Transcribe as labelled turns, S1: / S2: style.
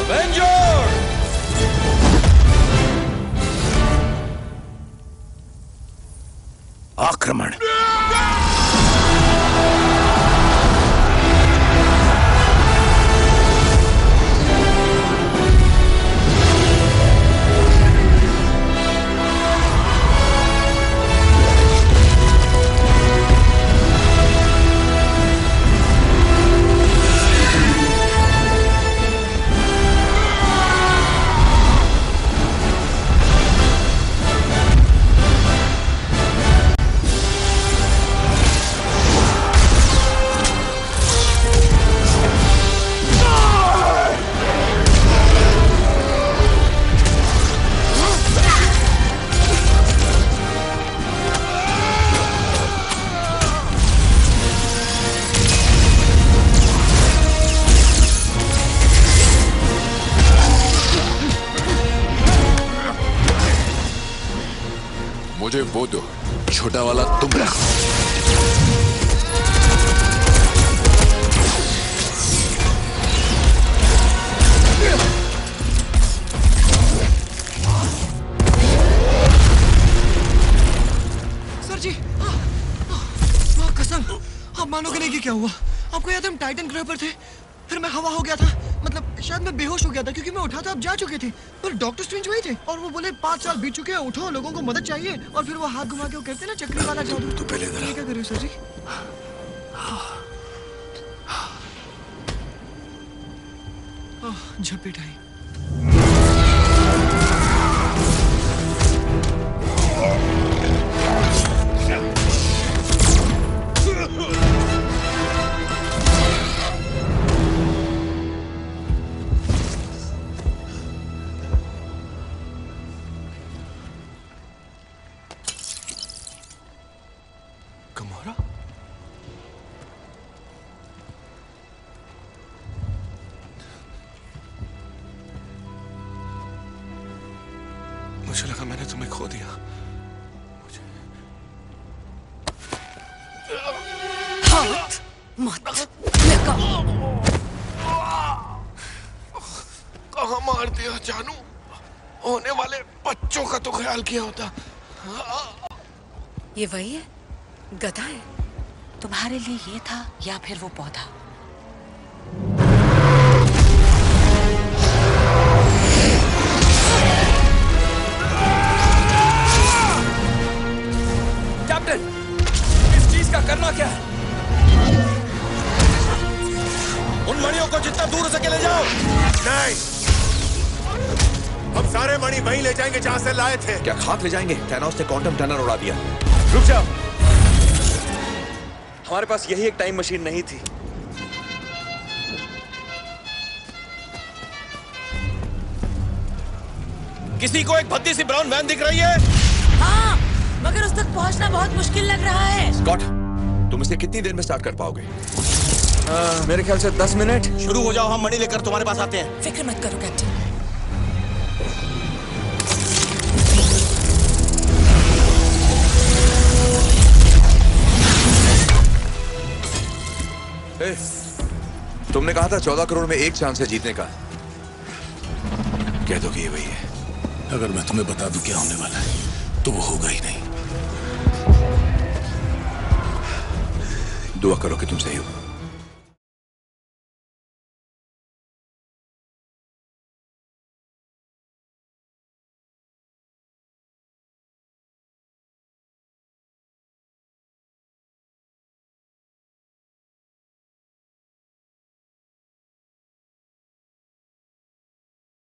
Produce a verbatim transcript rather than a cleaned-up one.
S1: Avenger! आक्रमण!
S2: मुझे वो दो, छोटा वाला तुम रखो।
S3: सर जी, माँ कसम, आप मानोगे नहीं कि क्या हुआ। आपको याद है हम टाइटन ग्रह पर थे, फिर मैं हवा हो गया था, मतलब शायद मैं बेहोश हो गया था क्योंकि मैं उठा था, आप जा चुके थे, पर डॉक्टर स्ट्रेंज वही थे और वो बोले पाँच साल बीत चुके हैं, उठो, लोगों को मदद चाहिए, और फिर वो हाथ घुमा के वो करते ना चक्री वाला जादू।
S2: तो पहले
S3: ये क्या कर रहे हो सर जी? झपेट आई।
S4: मुझे लगा मैंने तुम्हें खो दिया। मुझे...
S5: हाथ मत लगा।
S4: कहाँ मार दिया जानू? होने वाले बच्चों का तो ख्याल किया होता।
S5: ये वही है, गधा है। तुम्हारे लिए ये था या फिर वो पौधा?
S1: कैप्टन, इस चीज का करना क्या है? उन मणियों को जितना दूर हो सके ले जाओ।
S6: नहीं, हम सारे मणि वहीं ले जाएंगे जहां से लाए थे।
S1: क्या खाक ले जाएंगे? थैनोस ने क्वांटम टनल उड़ा दिया।
S6: रुक जाओ।
S1: हमारे पास यही एक टाइम मशीन नहीं थी। किसी को एक भद्दी सी ब्राउन वैन दिख रही है?
S5: हाँ, मगर उस तक पहुंचना बहुत मुश्किल लग रहा है।
S1: स्कॉट, तुम इसे कितनी देर में स्टार्ट कर पाओगे?
S3: आ, मेरे ख्याल से दस मिनट।
S1: शुरू हो जाओ, हम मणि लेकर तुम्हारे पास आते हैं।
S5: फिक्र मत करो कैप्टन।
S2: ए, तुमने कहा था चौदह करोड़ में एक चांस है जीतने का। कह दो कि ये वही है।
S6: अगर मैं तुम्हें बता दूं क्या होने वाला है तो वो होगा ही नहीं।
S2: दुआ करो कि तुम सही हो।